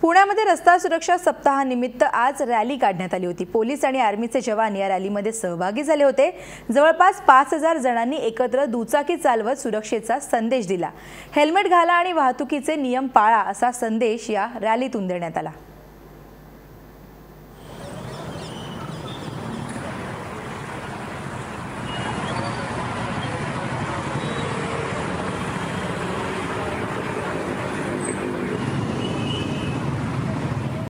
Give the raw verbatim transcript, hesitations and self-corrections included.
पुण्यामध्ये रस्ता सुरक्षा सप्ताहानिमित्त आज रॅली काढण्यात आली होती। पोलीस आणि आर्मीचे जवान या रॅलीमध्ये सहभागी झाले होते। जवळपास पाच हजार जणांनी एकत्र दुचाकी चालवत सुरक्षेचा संदेश दिला। हेल्मेट घाला आणि वाहतुकीचे नियम पाळा असा संदेश या रॅलीतून देण्यात आला।